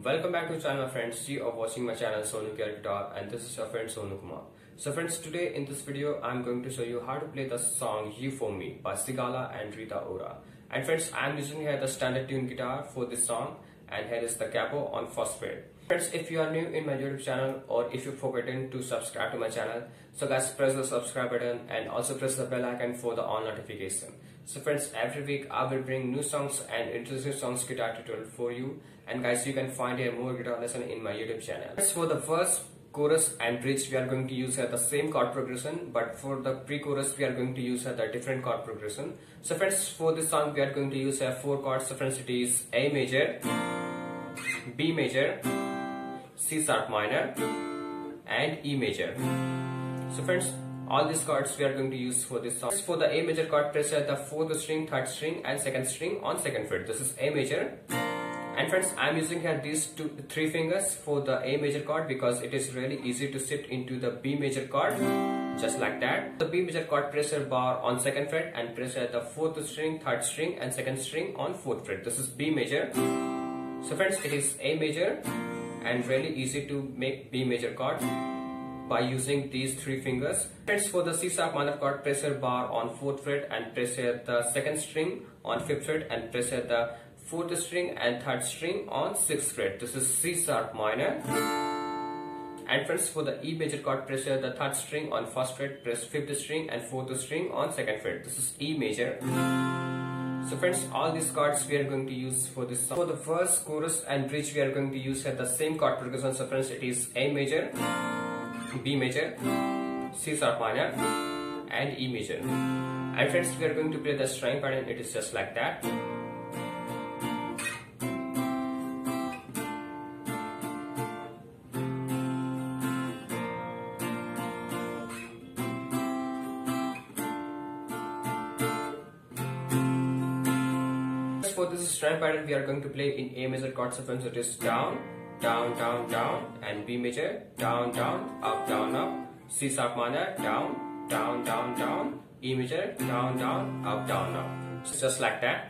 Welcome back to channel, my friends. You are watching my channel Sonu Guitar, and this is your friend Sonu Kumar. So friends, today in this video I'm going to show you how to play the song You For Me by Sigala and Rita Ora. And friends, I'm using here the standard tune guitar for this song, and here is the capo on first fret. Friends, if you are new in my YouTube channel or if you've forgotten to subscribe to my channel, so guys, press the subscribe button and also press the bell icon for the all notification. So friends, every week I will bring new songs and interesting songs guitar tutorial for you, and guys, you can find a more guitar lesson in my YouTube channel. For the verse, chorus and bridge, we are going to use here the same chord progression, but for the pre-chorus we are going to use here the different chord progression. So friends, for this song we are going to use here 4 chords. So friends, it is A major, B major, C sharp minor and E major. So friends, all these chords we are going to use for this song. For the A major chord, press the 4th string, 3rd string and 2nd string on 2nd fret. This is A major. And friends, I am using here these 3 fingers for the A major chord because it is really easy to shift into the B major chord, just like that. The B major chord, press your bar on 2nd fret and press the 4th string, 3rd string and 2nd string on 4th fret. This is B major. So friends, it is A major and really easy to make B major chord by using these 3 fingers. Friends, for the C sharp minor chord, press your bar on 4th fret and press the 2nd string on 5th fret and press the 4th string and 3rd string on 6th fret. This is C sharp minor. And friends, for the E major chord, press the 3rd string on 1st fret, press 5th string and 4th string on 2nd fret. This is E major. So friends, all these chords we are going to use for this song. For the verse, chorus and bridge, we are going to use the same chord progression. So friends, it is A major, B major, C sharp minor and E major. And friends, we are going to play the string pattern. It is just like that. For this string pattern, we are going to play in A major chord. So friends, it is down, down, down, down, and B major, down, down, up, C sharp minor, down, down, down, down, E major, down, down, up, So just like that.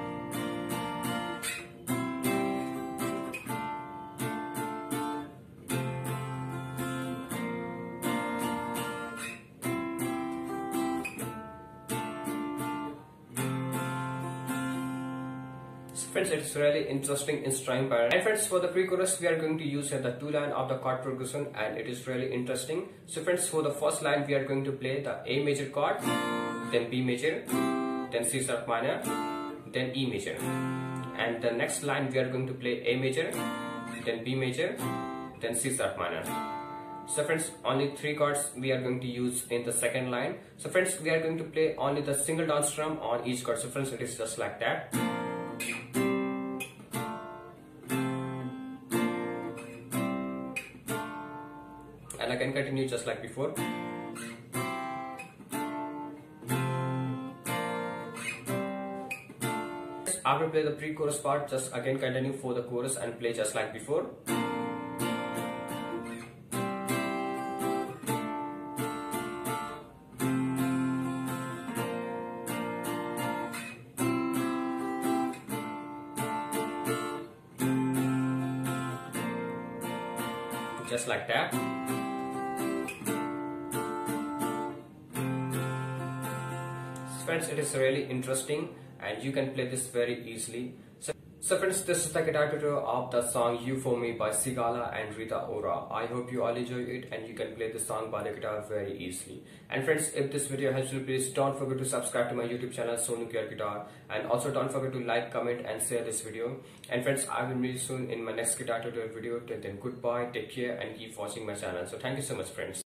Friends, it's really interesting in string pattern. And friends, for the pre-chorus, we are going to use the 2 line of the chord progression, and it is really interesting. So friends, for the first line, we are going to play the A major chord, then B major, then C sharp minor, then E major. And the next line, we are going to play A major, then B major, then C sharp minor. So friends, only 3 chords we are going to use in the second line. So friends, we are going to play only the single down strum on each chord. So friends, it is just like that. And I can continue just like before. After play the pre-chorus part, just again continue for the chorus and play just like before. Just like that. Friends, it is really interesting and you can play this very easily. So friends, this is the guitar tutorial of the song You For Me by Sigala and Rita Ora. I hope you all enjoy it and you can play the song by the guitar very easily. And friends, if this video helps you, please don't forget to subscribe to my YouTube channel Sonu Guitar, and also don't forget to like, comment and share this video. And friends, I will meet you soon in my next guitar tutorial video. Till then, goodbye, take care and keep watching my channel. So thank you so much friends.